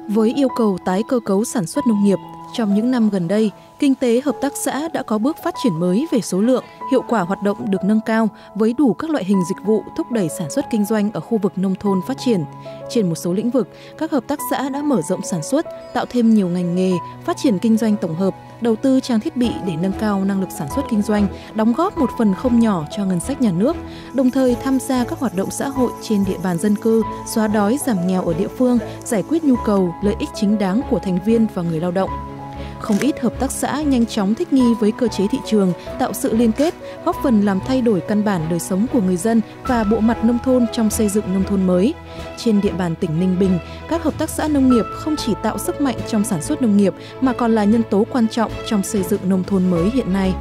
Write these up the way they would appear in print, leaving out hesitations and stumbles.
Với yêu cầu tái cơ cấu sản xuất nông nghiệp, trong những năm gần đây, kinh tế hợp tác xã đã có bước phát triển mới về số lượng, hiệu quả hoạt động được nâng cao với đủ các loại hình dịch vụ thúc đẩy sản xuất kinh doanh ở khu vực nông thôn phát triển. Trên một số lĩnh vực, các hợp tác xã đã mở rộng sản xuất, tạo thêm nhiều ngành nghề, phát triển kinh doanh tổng hợp, đầu tư trang thiết bị để nâng cao năng lực sản xuất kinh doanh, đóng góp một phần không nhỏ cho ngân sách nhà nước, đồng thời tham gia các hoạt động xã hội trên địa bàn dân cư, xóa đói giảm nghèo ở địa phương, giải quyết nhu cầu, lợi ích chính đáng của thành viên và người lao động. Không ít hợp tác xã nhanh chóng thích nghi với cơ chế thị trường, tạo sự liên kết, góp phần làm thay đổi căn bản đời sống của người dân và bộ mặt nông thôn trong xây dựng nông thôn mới. Trên địa bàn tỉnh Ninh Bình, các hợp tác xã nông nghiệp không chỉ tạo sức mạnh trong sản xuất nông nghiệp mà còn là nhân tố quan trọng trong xây dựng nông thôn mới hiện nay.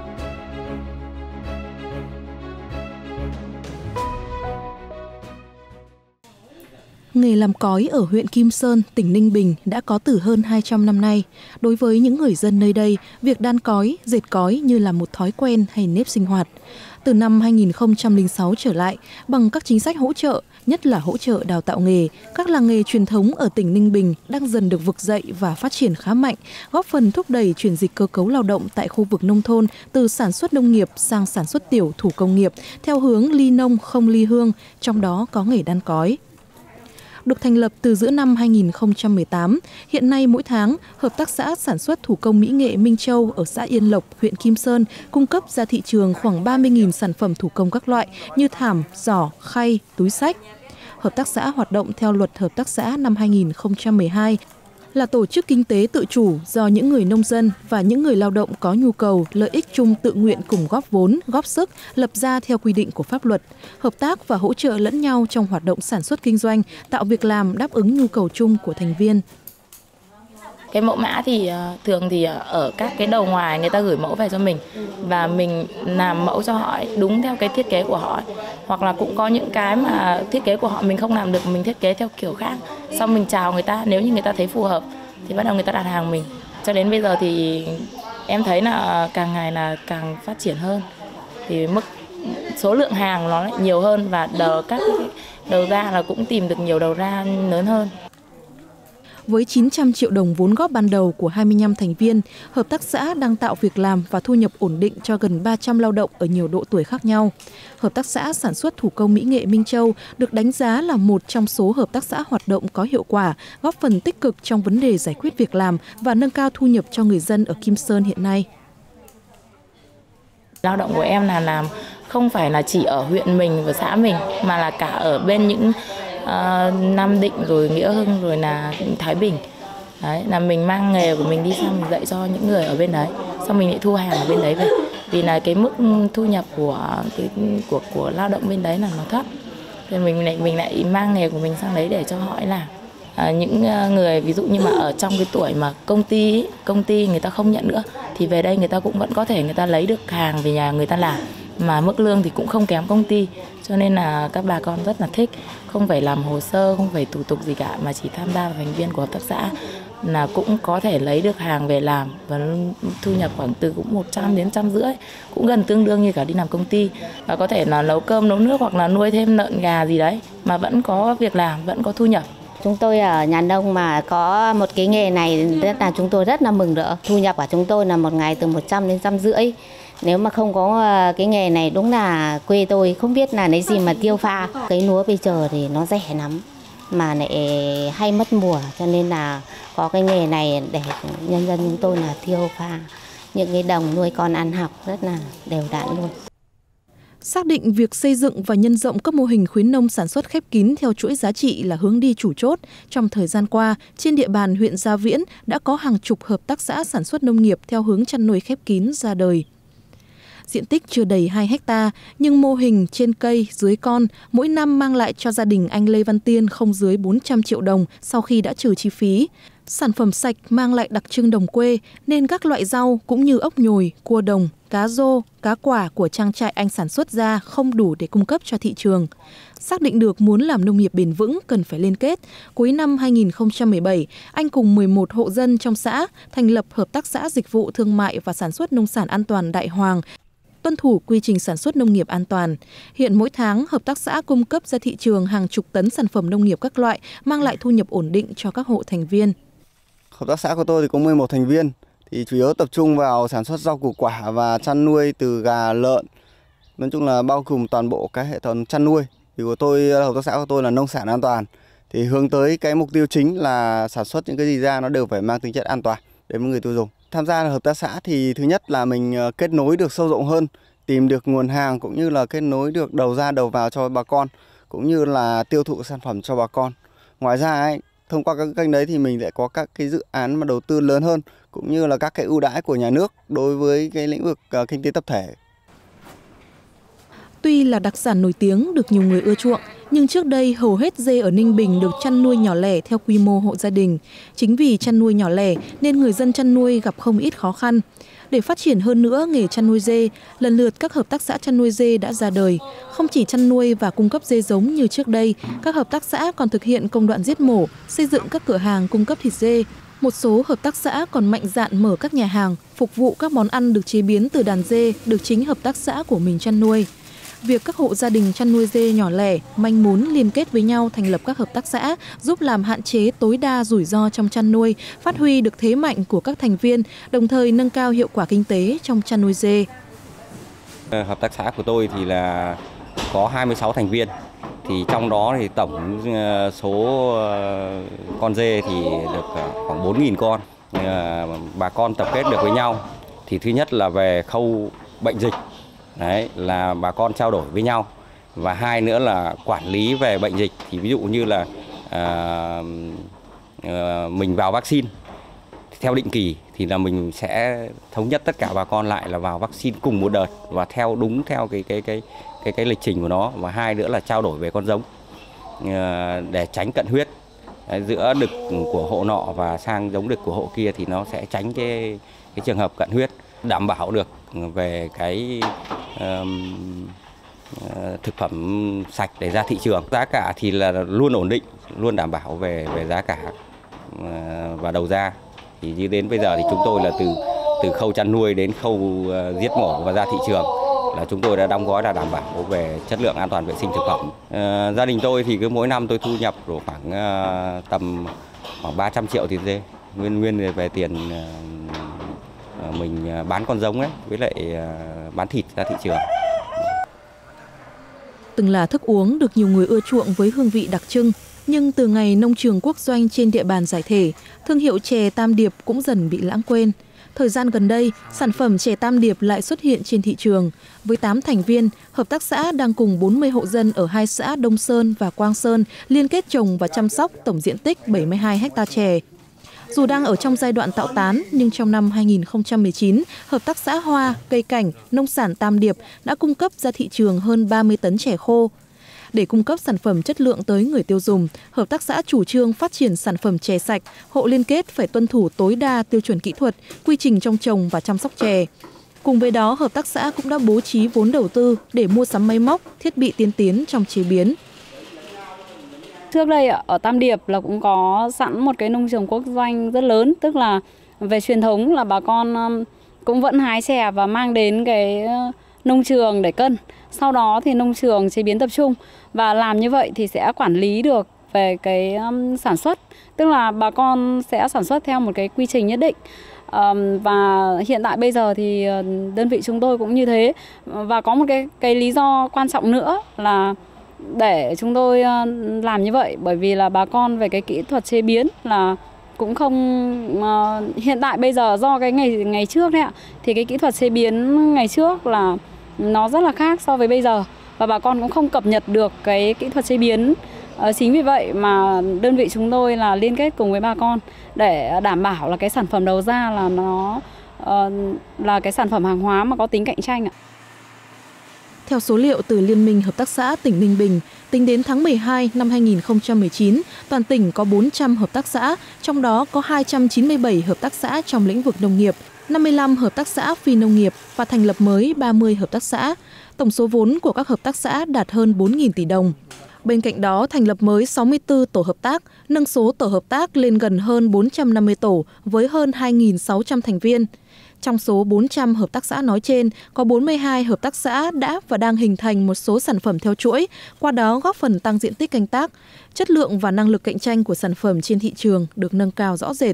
Nghề làm cói ở huyện Kim Sơn, tỉnh Ninh Bình đã có từ hơn 200 năm nay. Đối với những người dân nơi đây, việc đan cói, dệt cói như là một thói quen hay nếp sinh hoạt. Từ năm 2006 trở lại, bằng các chính sách hỗ trợ, nhất là hỗ trợ đào tạo nghề, các làng nghề truyền thống ở tỉnh Ninh Bình đang dần được vực dậy và phát triển khá mạnh, góp phần thúc đẩy chuyển dịch cơ cấu lao động tại khu vực nông thôn từ sản xuất nông nghiệp sang sản xuất tiểu thủ công nghiệp, theo hướng ly nông không ly hương, trong đó có nghề đan cói. Được thành lập từ giữa năm 2018, hiện nay mỗi tháng, Hợp tác xã sản xuất thủ công mỹ nghệ Minh Châu ở xã Yên Lộc, huyện Kim Sơn cung cấp ra thị trường khoảng 30.000 sản phẩm thủ công các loại như thảm, giỏ, khay, túi xách. Hợp tác xã hoạt động theo luật Hợp tác xã năm 2012, là tổ chức kinh tế tự chủ do những người nông dân và những người lao động có nhu cầu, lợi ích chung tự nguyện cùng góp vốn, góp sức, lập ra theo quy định của pháp luật, hợp tác và hỗ trợ lẫn nhau trong hoạt động sản xuất kinh doanh, tạo việc làm đáp ứng nhu cầu chung của thành viên. Cái mẫu mã thì thường thì ở các cái đầu ngoài người ta gửi mẫu về cho mình và mình làm mẫu cho họ đúng theo cái thiết kế của họ, hoặc là cũng có những cái mà thiết kế của họ mình không làm được, mình thiết kế theo kiểu khác, xong mình chào người ta, nếu như người ta thấy phù hợp thì bắt đầu người ta đặt hàng mình. Cho đến bây giờ thì em thấy là càng ngày là càng phát triển hơn, thì mức số lượng hàng nó lại nhiều hơn và các đầu ra là cũng tìm được nhiều đầu ra lớn hơn. Với 900 triệu đồng vốn góp ban đầu của 25 thành viên, hợp tác xã đang tạo việc làm và thu nhập ổn định cho gần 300 lao động ở nhiều độ tuổi khác nhau. Hợp tác xã sản xuất thủ công mỹ nghệ Minh Châu được đánh giá là một trong số hợp tác xã hoạt động có hiệu quả, góp phần tích cực trong vấn đề giải quyết việc làm và nâng cao thu nhập cho người dân ở Kim Sơn hiện nay. Lao động của em là làm không phải là chỉ ở huyện mình và xã mình mà là cả ở bên những Nam Định rồi Nghĩa Hưng rồi là Thái Bình. Đấy, là mình mang nghề của mình đi sang mình dạy cho những người ở bên đấy, xong mình lại thu hàng ở bên đấy về. Vì là cái mức thu nhập của lao động bên đấy là nó thấp. Thì mình lại mang nghề của mình sang đấy để cho họ làm. Những người ví dụ như mà ở trong cái tuổi mà công ty người ta không nhận nữa thì về đây người ta cũng vẫn có thể người ta lấy được hàng về nhà người ta làm, mà mức lương thì cũng không kém công ty, cho nên là các bà con rất là thích, không phải làm hồ sơ, không phải thủ tục gì cả, mà chỉ tham gia vào thành viên của hợp tác xã là cũng có thể lấy được hàng về làm và thu nhập khoảng từ cũng 100 đến 150, cũng gần tương đương như cả đi làm công ty, và có thể là nấu cơm nấu nước hoặc là nuôi thêm lợn gà gì đấy mà vẫn có việc làm, vẫn có thu nhập. Chúng tôi ở nhà nông mà có một cái nghề này chúng tôi rất là mừng rỡ. Thu nhập của chúng tôi là một ngày từ 100 đến 150. Nếu mà không có cái nghề này đúng là quê tôi không biết là lấy gì mà tiêu pha. Cái lúa bây giờ thì nó rẻ lắm mà lại hay mất mùa, cho nên là có cái nghề này để nhân dân chúng tôi là tiêu pha những cái đồng nuôi con ăn học rất là đều đặn luôn. Xác định việc xây dựng và nhân rộng các mô hình khuyến nông sản xuất khép kín theo chuỗi giá trị là hướng đi chủ chốt. Trong thời gian qua, trên địa bàn huyện Gia Viễn đã có hàng chục hợp tác xã sản xuất nông nghiệp theo hướng chăn nuôi khép kín ra đời. Diện tích chưa đầy 2 hectare, nhưng mô hình trên cây, dưới con mỗi năm mang lại cho gia đình anh Lê Văn Tiên không dưới 400 triệu đồng sau khi đã trừ chi phí. Sản phẩm sạch mang lại đặc trưng đồng quê nên các loại rau cũng như ốc nhồi, cua đồng, cá rô, cá quả của trang trại anh sản xuất ra không đủ để cung cấp cho thị trường. Xác định được muốn làm nông nghiệp bền vững cần phải liên kết. Cuối năm 2017, anh cùng 11 hộ dân trong xã thành lập Hợp tác xã Dịch vụ Thương mại và Sản xuất Nông sản An toàn Đại Hoàng tuân thủ quy trình sản xuất nông nghiệp an toàn. Hiện mỗi tháng, hợp tác xã cung cấp ra thị trường hàng chục tấn sản phẩm nông nghiệp các loại, mang lại thu nhập ổn định cho các hộ thành viên. Hợp tác xã của tôi thì có 11 thành viên, thì chủ yếu tập trung vào sản xuất rau củ quả và chăn nuôi từ gà, lợn. Nói chung là bao gồm toàn bộ cái hệ thống chăn nuôi. Thì của tôi, hợp tác xã của tôi là nông sản an toàn. Thì hướng tới cái mục tiêu chính là sản xuất những cái gì ra nó đều phải mang tính chất an toàn đến với người tiêu dùng. Tham gia hợp tác xã thì thứ nhất là mình kết nối được sâu rộng hơn, tìm được nguồn hàng cũng như là kết nối được đầu ra đầu vào cho bà con, cũng như là tiêu thụ sản phẩm cho bà con. Ngoài ra thông qua các kênh đấy thì mình sẽ có các cái dự án mà đầu tư lớn hơn, cũng như là các cái ưu đãi của nhà nước đối với cái lĩnh vực kinh tế tập thể. Tuy là đặc sản nổi tiếng được nhiều người ưa chuộng, nhưng trước đây hầu hết dê ở Ninh Bình được chăn nuôi nhỏ lẻ theo quy mô hộ gia đình. Chính vì chăn nuôi nhỏ lẻ nên người dân chăn nuôi gặp không ít khó khăn. Để phát triển hơn nữa nghề chăn nuôi dê, lần lượt các hợp tác xã chăn nuôi dê đã ra đời. Không chỉ chăn nuôi và cung cấp dê giống như trước đây, các hợp tác xã còn thực hiện công đoạn giết mổ, xây dựng các cửa hàng cung cấp thịt dê. Một số hợp tác xã còn mạnh dạn mở các nhà hàng, phục vụ các món ăn được chế biến từ đàn dê được chính hợp tác xã của mình chăn nuôi. Việc các hộ gia đình chăn nuôi dê nhỏ lẻ, manh mún liên kết với nhau thành lập các hợp tác xã giúp làm hạn chế tối đa rủi ro trong chăn nuôi, phát huy được thế mạnh của các thành viên, đồng thời nâng cao hiệu quả kinh tế trong chăn nuôi dê. Hợp tác xã của tôi thì là có 26 thành viên, thì trong đó thì tổng số con dê thì được khoảng 4.000 con. Bà con tập kết được với nhau thì thứ nhất là về khâu bệnh dịch. Đấy, là bà con trao đổi với nhau, và hai nữa là quản lý về bệnh dịch. Thì ví dụ như là mình vào vaccine theo định kỳ thì là mình sẽ thống nhất tất cả bà con lại là vào vaccine cùng một đợt và theo đúng theo cái lịch trình của nó. Và hai nữa là trao đổi về con giống để tránh cận huyết. Đấy, giữa đực của hộ nọ và sang giống đực của hộ kia thì nó sẽ tránh cái trường hợp cận huyết, đảm bảo được về cái thực phẩm sạch để ra thị trường. Giá cả thì là luôn ổn định, luôn đảm bảo về giá cả và đầu ra. Thì như đến bây giờ thì chúng tôi là từ khâu chăn nuôi đến khâu giết mổ và ra thị trường là chúng tôi đã đóng gói là đảm bảo về chất lượng an toàn vệ sinh thực phẩm. Gia đình tôi thì cứ mỗi năm tôi thu nhập khoảng tầm khoảng 300 triệu tiền dê, nguyên về tiền mình bán con giống ấy, với lại bán thịt ra thị trường. Từng là thức uống được nhiều người ưa chuộng với hương vị đặc trưng, nhưng từ ngày nông trường quốc doanh trên địa bàn giải thể, thương hiệu chè Tam Điệp cũng dần bị lãng quên. Thời gian gần đây, sản phẩm chè Tam Điệp lại xuất hiện trên thị trường. Với 8 thành viên, hợp tác xã đang cùng 40 hộ dân ở hai xã Đông Sơn và Quang Sơn liên kết trồng và chăm sóc tổng diện tích 72 ha chè. Dù đang ở trong giai đoạn tạo tán, nhưng trong năm 2019, Hợp tác xã Hoa, Cây Cảnh, Nông sản Tam Điệp đã cung cấp ra thị trường hơn 30 tấn chè khô. Để cung cấp sản phẩm chất lượng tới người tiêu dùng, hợp tác xã chủ trương phát triển sản phẩm chè sạch, hộ liên kết phải tuân thủ tối đa tiêu chuẩn kỹ thuật, quy trình trong trồng và chăm sóc chè. Cùng với đó, hợp tác xã cũng đã bố trí vốn đầu tư để mua sắm máy móc, thiết bị tiên tiến trong chế biến. Trước đây ở Tam Điệp là cũng có sẵn một cái nông trường quốc doanh rất lớn, tức là về truyền thống là bà con cũng vẫn hái chè và mang đến cái nông trường để cân. Sau đó thì nông trường chế biến tập trung, và làm như vậy thì sẽ quản lý được về cái sản xuất, tức là bà con sẽ sản xuất theo một cái quy trình nhất định. Và hiện tại bây giờ thì đơn vị chúng tôi cũng như thế, và có một cái lý do quan trọng nữa là để chúng tôi làm như vậy, bởi vì là bà con về cái kỹ thuật chế biến là cũng không hiện tại bây giờ do cái ngày trước đấy ạ, thì cái kỹ thuật chế biến ngày trước là nó rất là khác so với bây giờ, và bà con cũng không cập nhật được cái kỹ thuật chế biến. Chính vì vậy mà đơn vị chúng tôi là liên kết cùng với bà con để đảm bảo là cái sản phẩm đầu ra là nó là cái sản phẩm hàng hóa mà có tính cạnh tranh ạ. Theo số liệu từ Liên minh Hợp tác xã tỉnh Ninh Bình, tính đến tháng 12 năm 2019, toàn tỉnh có 400 hợp tác xã, trong đó có 297 hợp tác xã trong lĩnh vực nông nghiệp, 55 hợp tác xã phi nông nghiệp và thành lập mới 30 hợp tác xã. Tổng số vốn của các hợp tác xã đạt hơn 4.000 tỷ đồng. Bên cạnh đó, thành lập mới 64 tổ hợp tác, nâng số tổ hợp tác lên gần hơn 450 tổ với hơn 2.600 thành viên. Trong số 400 hợp tác xã nói trên, có 42 hợp tác xã đã và đang hình thành một số sản phẩm theo chuỗi, qua đó góp phần tăng diện tích canh tác. Chất lượng và năng lực cạnh tranh của sản phẩm trên thị trường được nâng cao rõ rệt.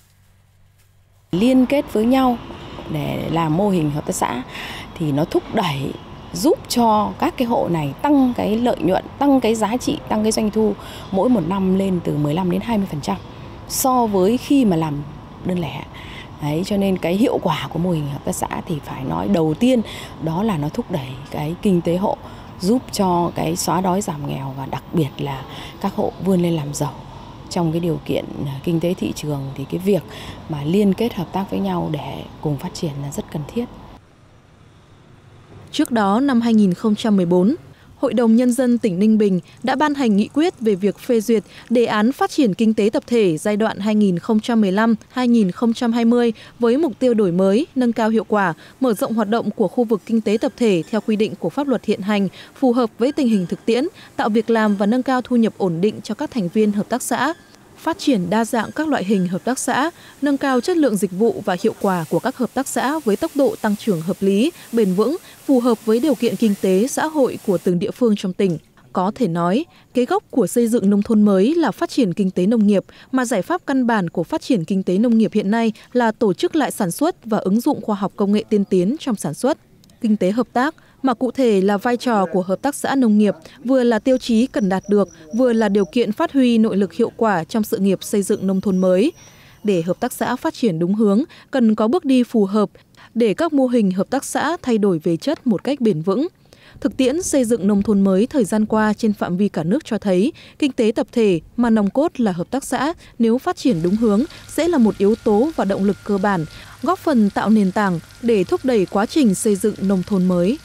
Liên kết với nhau để làm mô hình hợp tác xã thì nó thúc đẩy, giúp cho các cái hộ này tăng cái lợi nhuận, tăng cái giá trị, tăng cái doanh thu mỗi một năm lên từ 15 đến 20% so với khi mà làm đơn lẻ. Đấy, cho nên cái hiệu quả của mô hình hợp tác xã thì phải nói đầu tiên đó là nó thúc đẩy cái kinh tế hộ, giúp cho cái xóa đói giảm nghèo và đặc biệt là các hộ vươn lên làm giàu. Trong cái điều kiện kinh tế thị trường thì cái việc mà liên kết hợp tác với nhau để cùng phát triển là rất cần thiết. Trước đó, năm 2014, Hội đồng Nhân dân tỉnh Ninh Bình đã ban hành nghị quyết về việc phê duyệt đề án phát triển kinh tế tập thể giai đoạn 2015-2020 với mục tiêu đổi mới, nâng cao hiệu quả, mở rộng hoạt động của khu vực kinh tế tập thể theo quy định của pháp luật hiện hành, phù hợp với tình hình thực tiễn, tạo việc làm và nâng cao thu nhập ổn định cho các thành viên hợp tác xã. Phát triển đa dạng các loại hình hợp tác xã, nâng cao chất lượng dịch vụ và hiệu quả của các hợp tác xã với tốc độ tăng trưởng hợp lý, bền vững, phù hợp với điều kiện kinh tế, xã hội của từng địa phương trong tỉnh. Có thể nói, cái gốc của xây dựng nông thôn mới là phát triển kinh tế nông nghiệp, mà giải pháp căn bản của phát triển kinh tế nông nghiệp hiện nay là tổ chức lại sản xuất và ứng dụng khoa học công nghệ tiên tiến trong sản xuất. Kinh tế hợp tác, mà cụ thể là vai trò của hợp tác xã nông nghiệp, vừa là tiêu chí cần đạt được, vừa là điều kiện phát huy nội lực hiệu quả trong sự nghiệp xây dựng nông thôn mới. Để hợp tác xã phát triển đúng hướng, cần có bước đi phù hợp để các mô hình hợp tác xã thay đổi về chất một cách bền vững. Thực tiễn xây dựng nông thôn mới thời gian qua trên phạm vi cả nước cho thấy, kinh tế tập thể mà nòng cốt là hợp tác xã nếu phát triển đúng hướng sẽ là một yếu tố và động lực cơ bản, góp phần tạo nền tảng để thúc đẩy quá trình xây dựng nông thôn mới.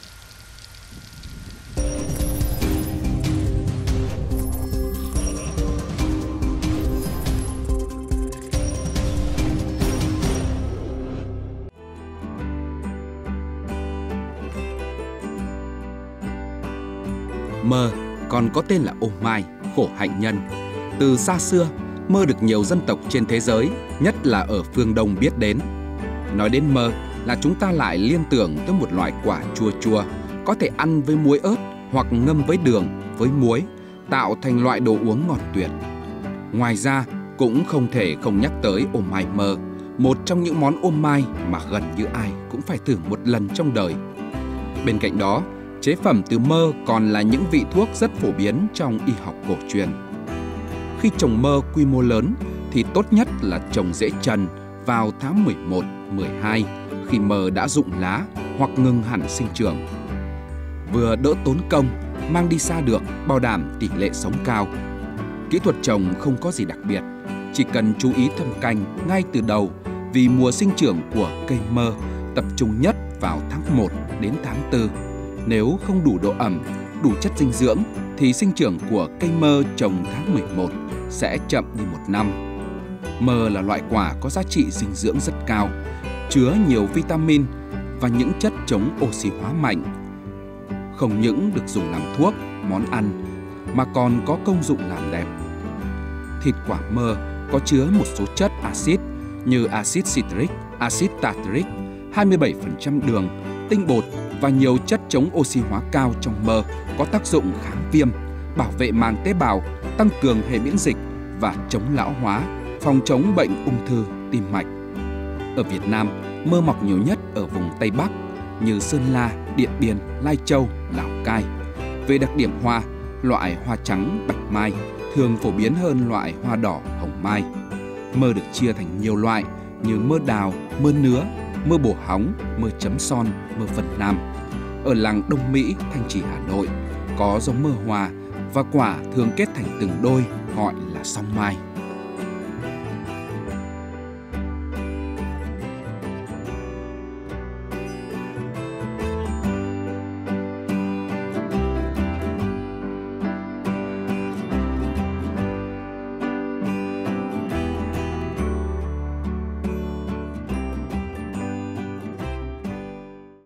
Mơ còn có tên là ô mai, khổ hạnh nhân. Từ xa xưa, mơ được nhiều dân tộc trên thế giới, nhất là ở phương Đông biết đến. Nói đến mơ là chúng ta lại liên tưởng tới một loại quả chua chua, có thể ăn với muối ớt hoặc ngâm với đường, với muối, tạo thành loại đồ uống ngọt tuyệt. Ngoài ra, cũng không thể không nhắc tới ô mai mơ, một trong những món ô mai mà gần như ai cũng phải thử một lần trong đời. Bên cạnh đó, chế phẩm từ mơ còn là những vị thuốc rất phổ biến trong y học cổ truyền. Khi trồng mơ quy mô lớn thì tốt nhất là trồng rễ trần vào tháng 11, 12 khi mơ đã rụng lá hoặc ngừng hẳn sinh trưởng. Vừa đỡ tốn công, mang đi xa được, bảo đảm tỷ lệ sống cao. Kỹ thuật trồng không có gì đặc biệt, chỉ cần chú ý thâm canh ngay từ đầu vì mùa sinh trưởng của cây mơ tập trung nhất vào tháng 1 đến tháng 4. Nếu không đủ độ ẩm, đủ chất dinh dưỡng thì sinh trưởng của cây mơ trồng tháng 11 sẽ chậm đi 1 năm. Mơ là loại quả có giá trị dinh dưỡng rất cao, chứa nhiều vitamin và những chất chống oxy hóa mạnh. Không những được dùng làm thuốc, món ăn mà còn có công dụng làm đẹp. Thịt quả mơ có chứa một số chất axit như axit citric, axit tartaric, 27% đường, tinh bột và nhiều chất chống oxy hóa cao trong mơ có tác dụng kháng viêm, bảo vệ màng tế bào, tăng cường hệ miễn dịch và chống lão hóa, phòng chống bệnh ung thư, tim mạch. Ở Việt Nam, mơ mọc nhiều nhất ở vùng Tây Bắc như Sơn La, Điện Biên, Lai Châu, Lào Cai. Về đặc điểm hoa, loại hoa trắng, bạch mai thường phổ biến hơn loại hoa đỏ, hồng mai. Mơ được chia thành nhiều loại như mơ đào, mơ nứa, mơ bổ hóng, mơ chấm son, mơ phần nam. Ở làng Đông Mỹ, Thanh Trì, Hà Nội có giống mơ hoa và quả thường kết thành từng đôi gọi là song mai.